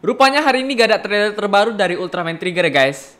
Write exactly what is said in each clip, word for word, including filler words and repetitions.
Rupanya hari ini gak ada trailer terbaru dari Ultraman Trigger ya guys.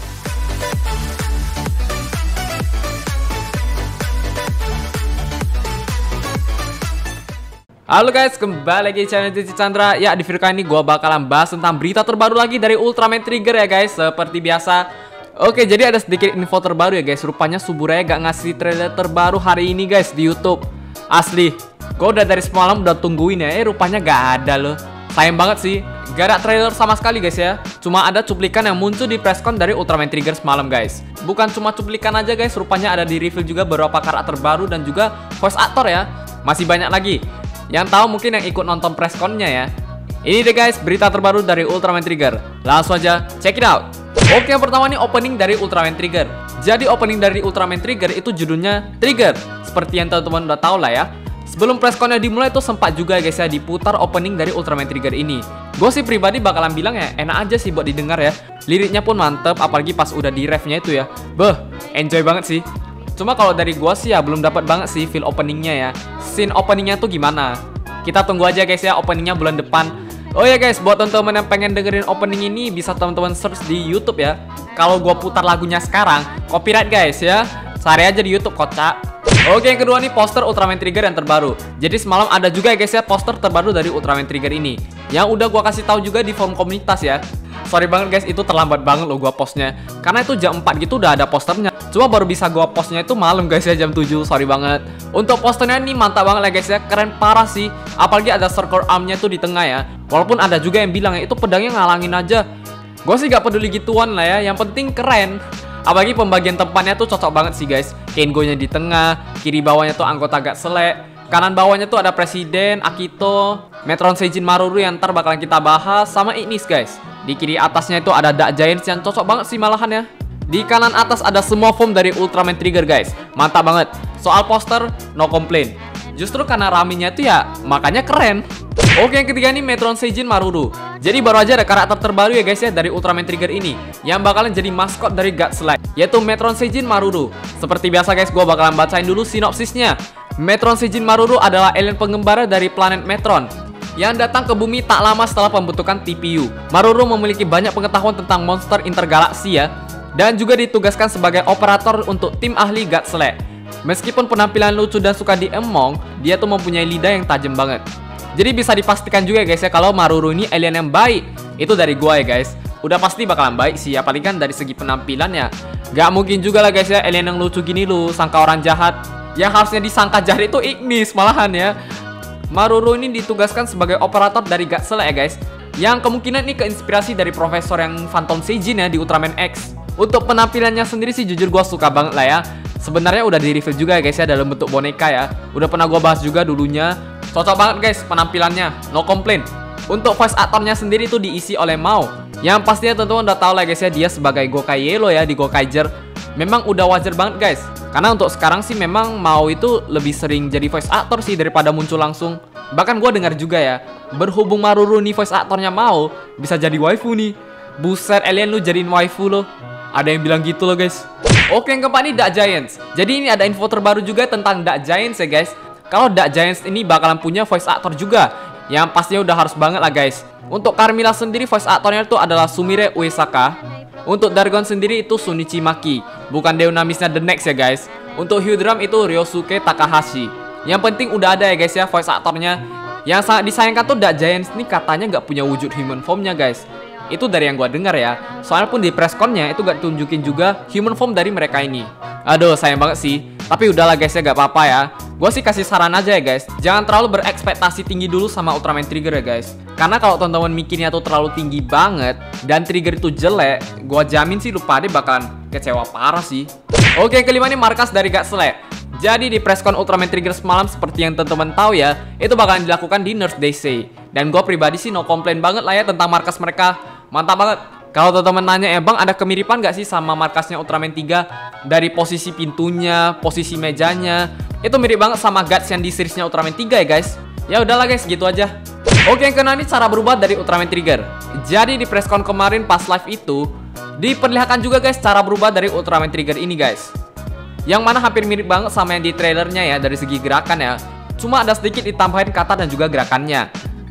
Halo guys, kembali lagi di channel Cici Chandra. Ya, di video kali ini gue bakalan bahas tentang berita terbaru lagi dari Ultraman Trigger ya guys. Seperti biasa. Oke, jadi ada sedikit info terbaru ya guys. Rupanya Suburaya gak ngasih trailer terbaru hari ini guys di YouTube. Asli, gue udah dari semalam udah tungguin ya. Eh, rupanya gak ada loh. Sayang banget sih, gak ada trailer sama sekali guys ya. Cuma ada cuplikan yang muncul di presscon dari Ultraman Trigger semalam guys. Bukan cuma cuplikan aja guys, rupanya ada di reveal juga beberapa karakter baru dan juga voice actor ya. Masih banyak lagi. Yang tahu mungkin yang ikut nonton pressconnya ya. Ini deh guys, berita terbaru dari Ultraman Trigger. Langsung aja, check it out. Oke, yang pertama nih opening dari Ultraman Trigger. Jadi opening dari Ultraman Trigger itu judulnya Trigger. Seperti yang teman-teman udah tahu lah ya. Sebelum pressconnya dimulai tuh sempat juga guys ya diputar opening dari Ultraman Trigger ini. Gue sih pribadi bakalan bilang ya enak aja sih buat didengar ya. Liriknya pun mantep, apalagi pas udah di refnya itu ya. Beh, enjoy banget sih. Cuma kalau dari gue sih ya belum dapat banget sih feel openingnya ya. Scene openingnya tuh gimana? Kita tunggu aja guys ya openingnya bulan depan. Oh ya guys, buat teman-teman yang pengen dengerin opening ini bisa teman-teman search di YouTube ya. Kalau gue putar lagunya sekarang, copyright guys ya. Cari aja di YouTube kocak. Oke, yang kedua nih poster Ultraman Trigger yang terbaru. Jadi semalam ada juga ya guys ya poster terbaru dari Ultraman Trigger ini. Yang udah gua kasih tahu juga di forum komunitas ya. Sorry banget guys, itu terlambat banget loh gua postnya. Karena itu jam empat gitu udah ada posternya. Cuma baru bisa gua postnya itu malam guys ya, jam tujuh. Sorry banget. Untuk posternya ini mantap banget lah guys ya. Keren parah sih. Apalagi ada circle armnya tuh di tengah ya. Walaupun ada juga yang bilang ya itu pedangnya ngalangin aja. Gua sih gak peduli gituan lah ya. Yang penting keren. Apalagi pembagian tempatnya tuh cocok banget sih guys. Kengo-nya di tengah, kiri bawahnya tuh anggota Gak Selek, kanan bawahnya tuh ada Presiden, Akito, Metron Seijin Maruru yang ntar bakalan kita bahas, sama Ignis guys. Di kiri atasnya itu ada Dark Giants yang cocok banget sih malahan ya. Di kanan atas ada semua form dari Ultraman Trigger guys. Mantap banget. Soal poster, no complain. Justru karena raminya itu ya, makanya keren. Oke, yang ketiga nih Metron Seijin Maruru. Jadi baru aja ada karakter terbaru ya guys ya dari Ultraman Trigger ini, yang bakalan jadi maskot dari God Slide, yaitu Metron Seijin Maruru. Seperti biasa guys, gue bakalan bacain dulu sinopsisnya. Metron Seijin Maruru adalah alien pengembara dari planet Metron yang datang ke bumi tak lama setelah pembentukan T P U. Maruru memiliki banyak pengetahuan tentang monster intergalaksi ya, dan juga ditugaskan sebagai operator untuk tim ahli God Slide. Meskipun penampilan lucu dan suka diemong, dia tuh mempunyai lidah yang tajam banget. Jadi bisa dipastikan juga guys ya kalau Maruru ini alien yang baik. Itu dari gua ya guys. Udah pasti bakalan baik sih, apalagi kan dari segi penampilan ya. Gak mungkin juga lah guys ya alien yang lucu gini lu sangka orang jahat. Yang harusnya disangka jahat itu Ignis malahan ya. Maruru ini ditugaskan sebagai operator dari God Slide ya guys. Yang kemungkinan ini keinspirasi dari profesor yang Phantom Seijin ya di Ultraman X. Untuk penampilannya sendiri sih jujur gua suka banget lah ya. Sebenarnya udah di reveal juga ya guys ya dalam bentuk boneka ya. Udah pernah gua bahas juga dulunya. Cocok banget guys penampilannya, no complain. Untuk voice actornya sendiri itu diisi oleh Mao. Yang pastinya teman-teman udah tahu lah guys ya, dia sebagai Gokai Yellow ya di Gokaiger. Memang udah wajar banget guys. Karena untuk sekarang sih memang Mao itu lebih sering jadi voice actor sih daripada muncul langsung. Bahkan gue dengar juga ya, berhubung Maruru nih voice actornya Mao, bisa jadi waifu nih. Buset, alien lu jadiin waifu lo. Ada yang bilang gitu loh guys. Oke, yang keempat nih Dark Giants. Jadi ini ada info terbaru juga tentang Dark Giants ya guys. Kalau Dark Giants ini bakalan punya voice actor juga, yang pastinya udah harus banget lah guys. Untuk Carmilla sendiri voice actornya itu adalah Sumire Uesaka. Untuk Dargon sendiri itu Shunichi Maki, bukan Deonamisnya The Next ya guys. Untuk Hyudram itu Ryosuke Takahashi. Yang penting udah ada ya guys ya voice actornya. Yang sangat disayangkan tuh Dark Giants ini katanya nggak punya wujud human formnya guys. Itu dari yang gua dengar ya. Soalnya pun di pressconnya itu gak tunjukin juga human form dari mereka ini. Aduh, sayang banget sih. Tapi udahlah guys ya, gak apa-apa ya. Gue sih kasih saran aja ya guys, jangan terlalu berekspektasi tinggi dulu sama Ultraman Trigger ya guys. Karena kalau teman-teman mikirnya tuh terlalu tinggi banget dan Trigger itu jelek, gue jamin sih lu pada bakalan kecewa parah sih. Oke, yang kelima nih markas dari God Slide. Jadi di presscon Ultraman Trigger semalam seperti yang teman-teman tahu ya, itu bakalan dilakukan di Nurse Daisy. Dan gue pribadi sih no complain banget lah ya tentang markas mereka. Mantap banget. Kalau teman-teman nanya, eh bang ada kemiripan gak sih sama markasnya Ultraman tiga? Dari posisi pintunya, posisi mejanya, itu mirip banget sama guards yang di seriesnya Ultraman tiga ya guys. Ya udahlah guys, gitu aja. Oke, yang keenam ini cara berubah dari Ultraman Trigger. Jadi di presscon kemarin pas live itu diperlihatkan juga guys cara berubah dari Ultraman Trigger ini guys. Yang mana hampir mirip banget sama yang di trailernya ya dari segi gerakan ya. Cuma ada sedikit ditambahin kata dan juga gerakannya.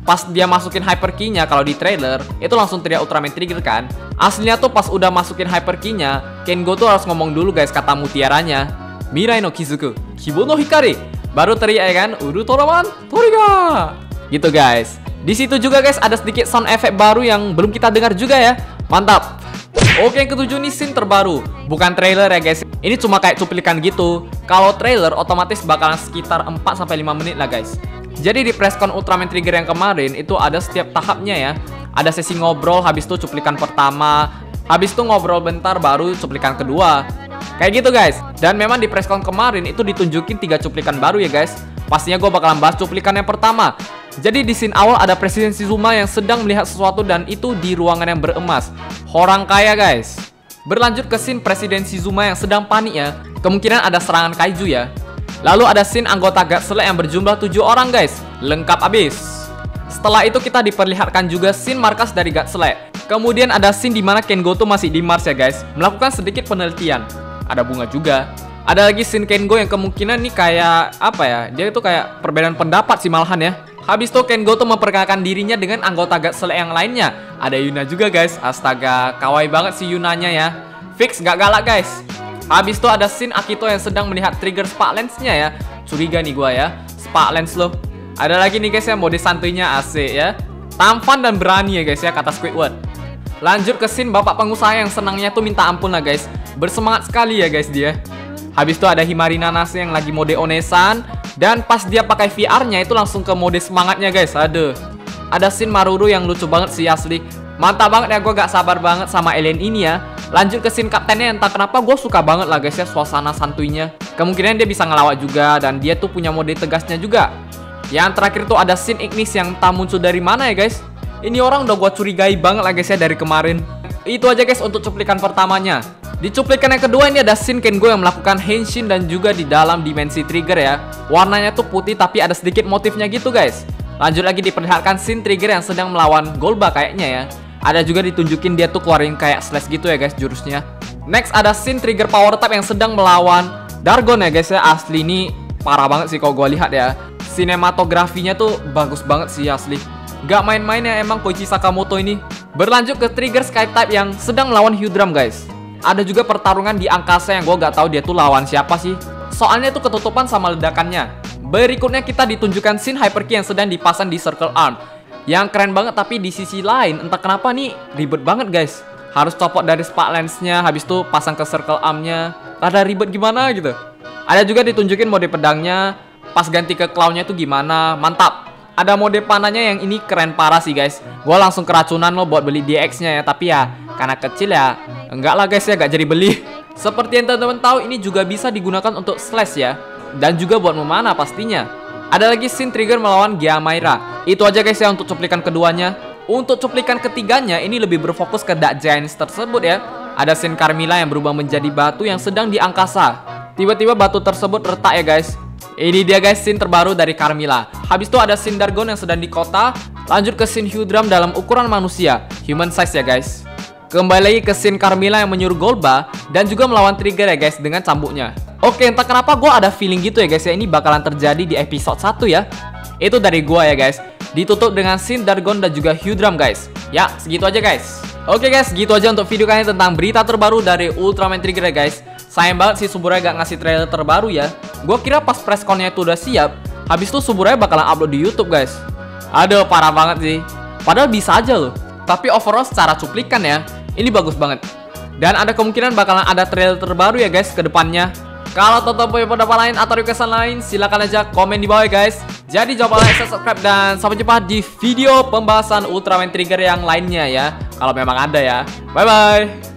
pas dia masukin hyper key-nya kalau di trailer itu langsung teriak Ultraman Trigger kan. Aslinya tuh pas udah masukin hyper key-nya, Kengo tuh harus ngomong dulu guys kata mutiaranya. Mirai no Kizuku, Kibo no Hikari. Baru teriak ya kan, Ultraman Trigger. Gitu guys. Di situ juga guys ada sedikit sound effect baru yang belum kita dengar juga ya. Mantap. Oke, yang ketujuh nih scene terbaru. Bukan trailer ya guys. Ini cuma kayak cuplikan gitu. Kalau trailer otomatis bakalan sekitar empat sampai lima menit lah guys. Jadi di presscon Ultraman Trigger yang kemarin itu ada setiap tahapnya ya. Ada sesi ngobrol, habis itu cuplikan pertama, habis itu ngobrol bentar baru cuplikan kedua. Kayak gitu guys. Dan memang di presscon kemarin itu ditunjukin tiga cuplikan baru ya guys. Pastinya gue bakalan bahas cuplikan yang pertama. Jadi di scene awal ada Presiden Shizuma yang sedang melihat sesuatu dan itu di ruangan yang beremas. Orang kaya guys. Berlanjut ke scene Presiden Shizuma yang sedang panik ya. Kemungkinan ada serangan kaiju ya. Lalu ada scene anggota Gutsle yang berjumlah tujuh orang guys. Lengkap abis. Setelah itu kita diperlihatkan juga scene markas dari Gutsle. Kemudian ada scene dimana Kengo tuh masih di Mars ya guys. Melakukan sedikit penelitian. Ada bunga juga. Ada lagi scene Kengo yang kemungkinan nih kayak apa ya, dia itu kayak perbedaan pendapat sih malahan ya. Habis itu Kengo tuh memperkenalkan dirinya dengan anggota Gutsle yang lainnya. Ada Yuna juga guys. Astaga, kawaii banget si Yunanya ya. Fix gak galak guys. Habis itu ada scene Akito yang sedang melihat trigger spark lens-nya ya. Curiga nih gua ya, spark lens loh. Ada lagi nih guys ya mode santuinya asik ya. Tampan dan berani ya guys ya kata Squidward. Lanjut ke scene bapak pengusaha yang senangnya tuh minta ampun lah guys. Bersemangat sekali ya guys dia. Habis itu ada Himari Nanase yang lagi mode onesan. Dan pas dia pakai V R-nya itu langsung ke mode semangatnya guys. Aduh. Ada scene Maruru yang lucu banget sih asli. Mantap banget ya, gue gak sabar banget sama alien ini ya. Lanjut ke scene kaptennya, entah kenapa gue suka banget lah guys ya suasana santuinya. Kemungkinan dia bisa ngelawak juga dan dia tuh punya mode tegasnya juga. Yang terakhir tuh ada scene Ignis yang tak muncul dari mana ya guys. Ini orang udah gue curigai banget lah guys ya dari kemarin. Itu aja guys untuk cuplikan pertamanya. Di cuplikan yang kedua ini ada scene Kengo yang melakukan henshin dan juga di dalam dimensi trigger ya. Warnanya tuh putih tapi ada sedikit motifnya gitu guys. Lanjut lagi diperlihatkan scene trigger yang sedang melawan Golba kayaknya ya. Ada juga ditunjukin dia tuh keluarin kayak slash gitu ya guys jurusnya. Next ada scene trigger power type yang sedang melawan Dargon ya guys ya. Asli ini parah banget sih kalau gue lihat ya. Sinematografinya tuh bagus banget sih asli. Gak main-main ya emang Koichi Sakamoto ini. Berlanjut ke trigger sky type yang sedang melawan Hyudram guys. Ada juga pertarungan di angkasa yang gue gak tahu dia tuh lawan siapa sih. Soalnya tuh ketutupan sama ledakannya. Berikutnya kita ditunjukkan scene hyperkey yang sedang dipasang di circle arm. Yang keren banget tapi di sisi lain entah kenapa nih ribet banget guys. Harus copot dari spark lens-nya, habis itu pasang ke circle arm-nya. Rada ribet gimana gitu. Ada juga ditunjukin mode pedangnya. Pas ganti ke claw-nya tuh gimana. Mantap. Ada mode panahnya yang ini keren parah sih guys. Gua langsung keracunan loh buat beli D X-nya ya. Tapi ya karena kecil ya enggak lah guys ya, gak jadi beli. Seperti yang teman-teman tahu ini juga bisa digunakan untuk slash ya. Dan juga buat memanah pastinya. Ada lagi scene trigger melawan Gyamaira. Itu aja guys ya untuk cuplikan keduanya. Untuk cuplikan ketiganya ini lebih berfokus ke Dark Giants tersebut ya. Ada scene Carmilla yang berubah menjadi batu yang sedang di angkasa. Tiba-tiba batu tersebut retak ya guys. Ini dia guys scene terbaru dari Carmilla. Habis itu ada scene Dargon yang sedang di kota. Lanjut ke scene Hyudram dalam ukuran manusia, human size ya guys. Kembali lagi ke scene Carmilla yang menyuruh Golba dan juga melawan Trigger ya guys dengan cambuknya. Oke, entah kenapa gue ada feeling gitu ya guys ya, ini bakalan terjadi di episode satu ya. Itu dari gue ya guys. Ditutup dengan scene Dargon dan juga Hyudram guys. Ya, segitu aja guys. Oke guys, gitu aja untuk video kali ini tentang berita terbaru dari Ultraman Trigger ya guys. Sayang banget sih Suburaya gak ngasih trailer terbaru ya. Gue kira pas pressconnya itu udah siap, habis itu Suburaya bakalan upload di YouTube guys. Aduh, parah banget sih. Padahal bisa aja loh. Tapi overall secara cuplikan ya, ini bagus banget. Dan ada kemungkinan bakalan ada trailer terbaru ya guys ke depannya. Kalau tetap punya pendapat lain atau requestan lain, silakan aja komen di bawah ya guys. Jadi jangan lupa like, subscribe, dan sampai jumpa di video pembahasan Ultraman Trigger yang lainnya ya. Kalau memang ada ya. Bye bye.